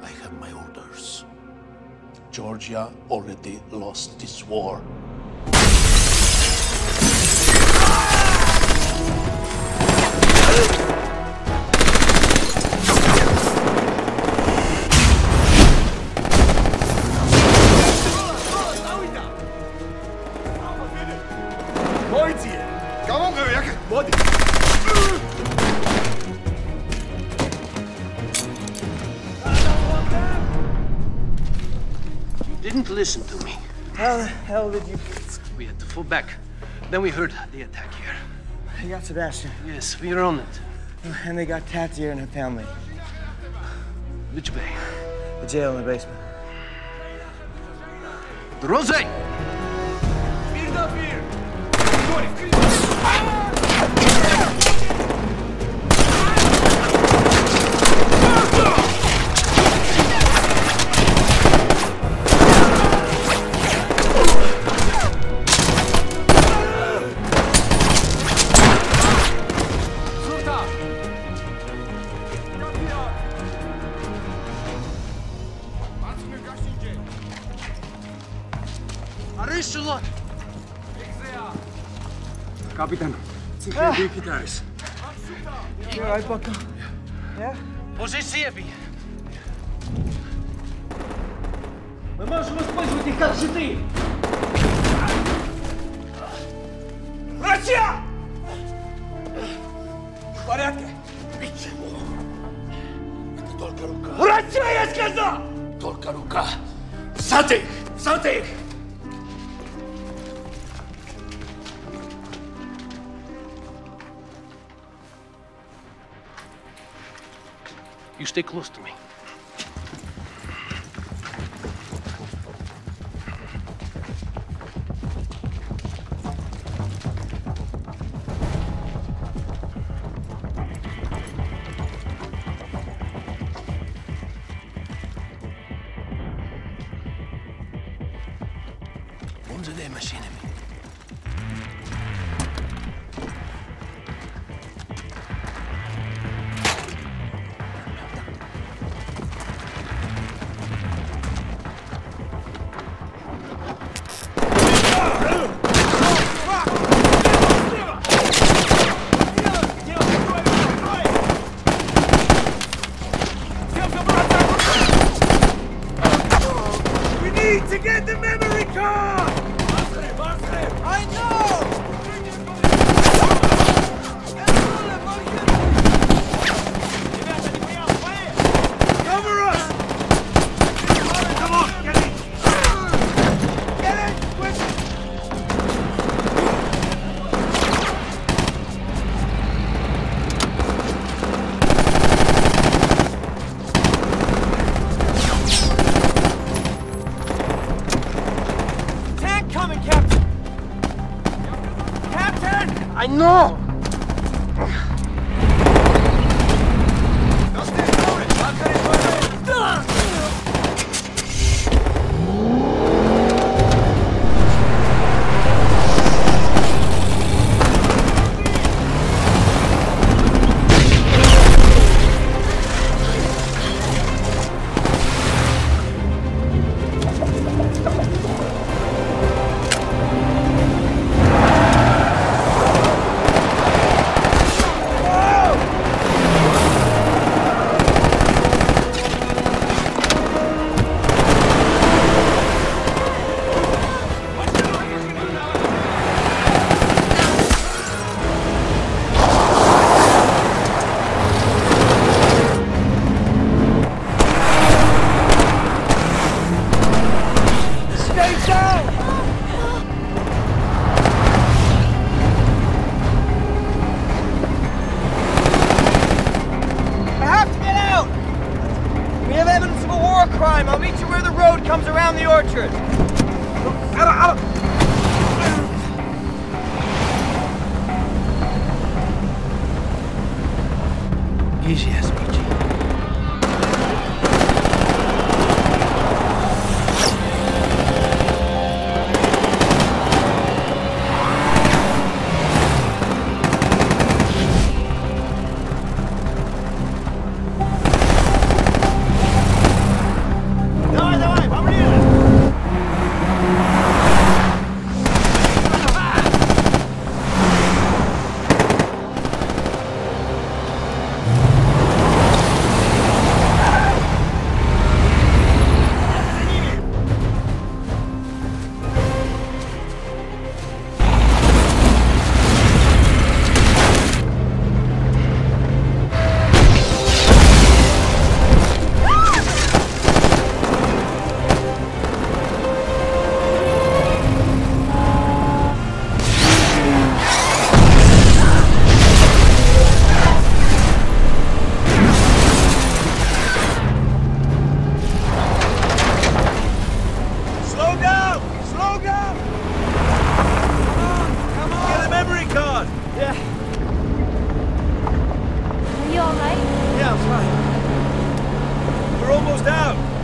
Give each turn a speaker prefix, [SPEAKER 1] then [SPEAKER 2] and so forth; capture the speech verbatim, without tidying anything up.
[SPEAKER 1] I have my orders. Georgia already lost this war.
[SPEAKER 2] Didn't listen to me.
[SPEAKER 3] How the hell did you...
[SPEAKER 2] We had to fall back. Then we heard the attack here.
[SPEAKER 3] You got Sebastian.
[SPEAKER 2] Yes, we are on it.
[SPEAKER 3] And they got Tatia and her family.
[SPEAKER 2] Which way?
[SPEAKER 3] The jail in the basement.
[SPEAKER 2] The Rose!
[SPEAKER 4] Kapitan, цифры выкидаюсь.
[SPEAKER 3] You all right, Bucko? Yeah?
[SPEAKER 2] Позиции!
[SPEAKER 5] Мы можем использовать их как щиты!
[SPEAKER 3] Братья! В порядке?
[SPEAKER 1] Ничего. Это только рука.
[SPEAKER 3] Братья, я сказал!
[SPEAKER 1] Только рука. Взад их! Взад их!
[SPEAKER 2] You stay close to me. Он за ней машинами.
[SPEAKER 3] To get the memory card! I know! Cover us! Come on, get in! Get in, quick!
[SPEAKER 2] I know!
[SPEAKER 3] I'll meet you where the road comes around the orchard. Out of, out of.
[SPEAKER 2] Easy as peachy.
[SPEAKER 6] out!